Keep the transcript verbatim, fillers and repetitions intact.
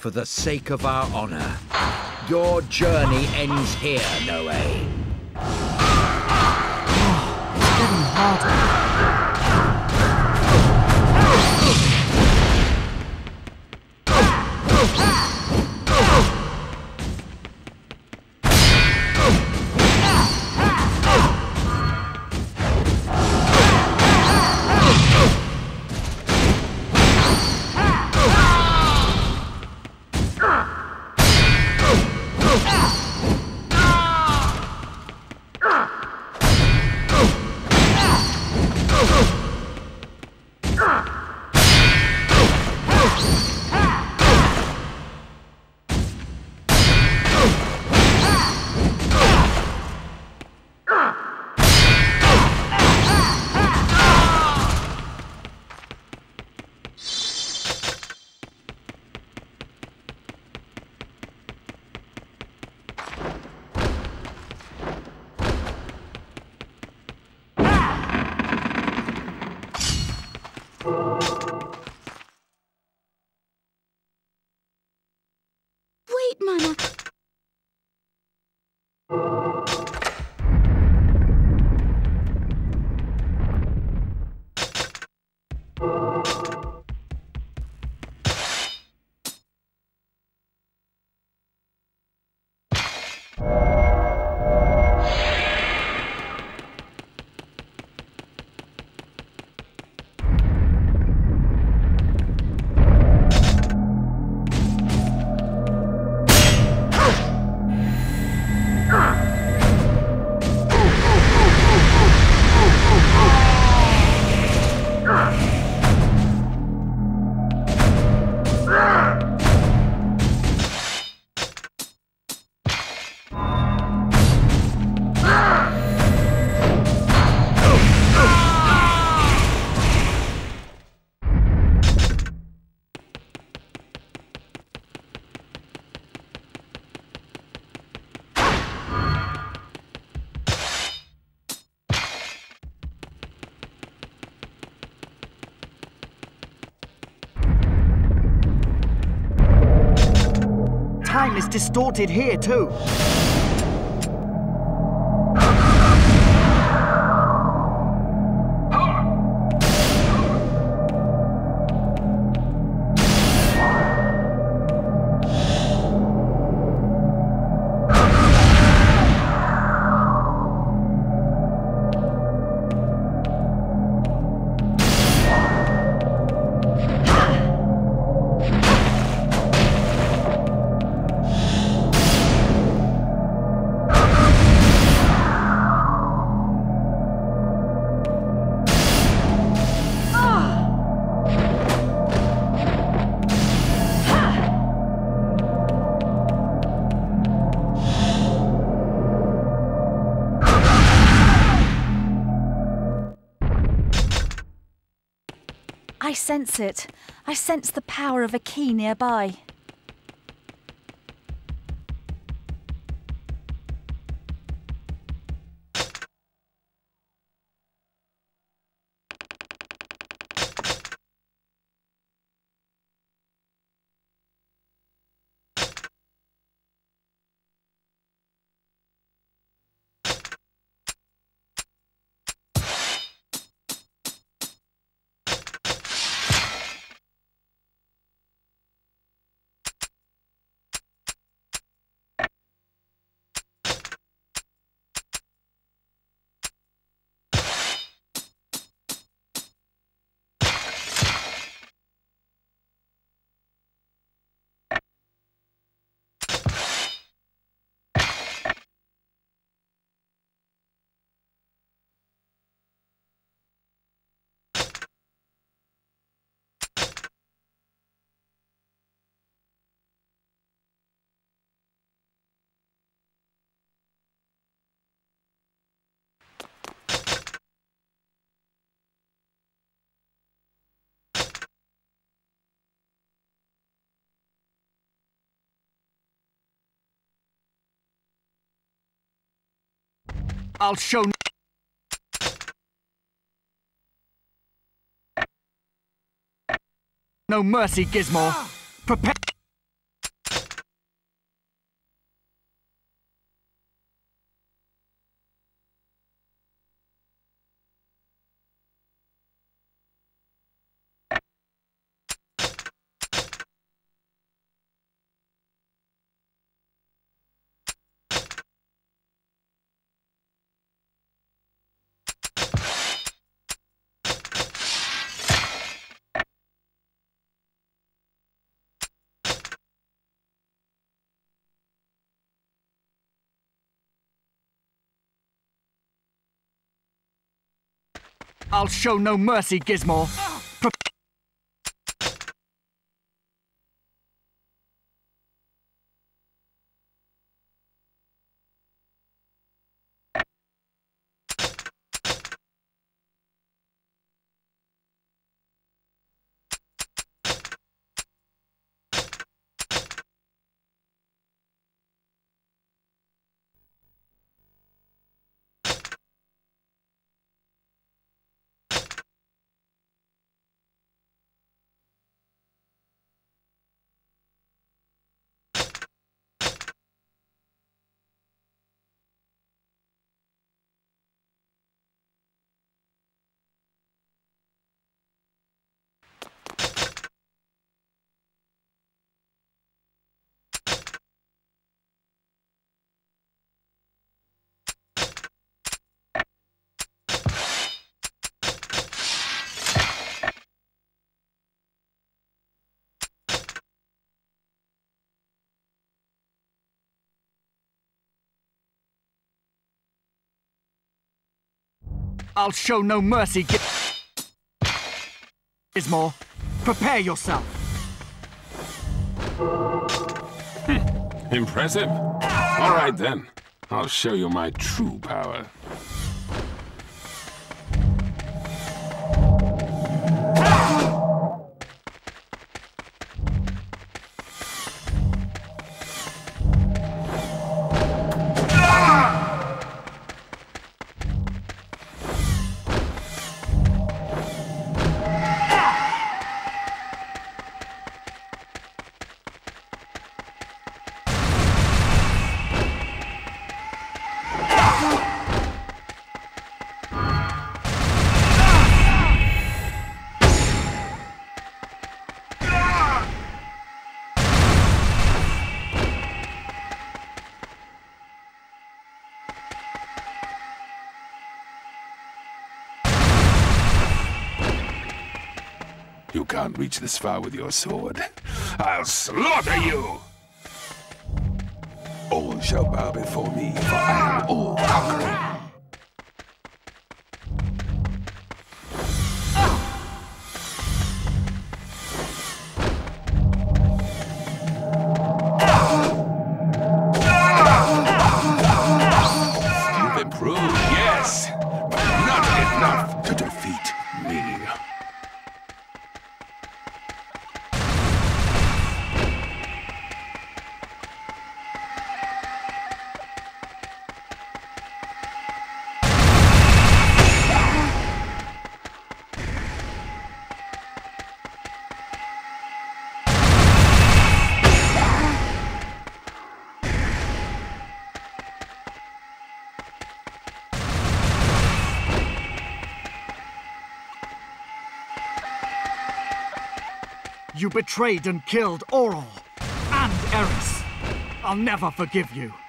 for the sake of our honor. Your journey ends here, Noe. Oh, it's getting harder. Wait, Mana. Time is distorted here too. I sense it. I sense the power of a key nearby. I'll show no mercy, Gizmo. Prepare. I'll show no mercy, Gizmore. Pre- I'll show no mercy, Giz- Gizmore. Prepare yourself. Impressive. All right then. I'll show you my true power. You can't reach this far with your sword. I'll slaughter you! All shall bow before me, for I am all-conquering. You've improved, yes, but not enough to defeat me. You betrayed and killed Auror and Eris. I'll never forgive you.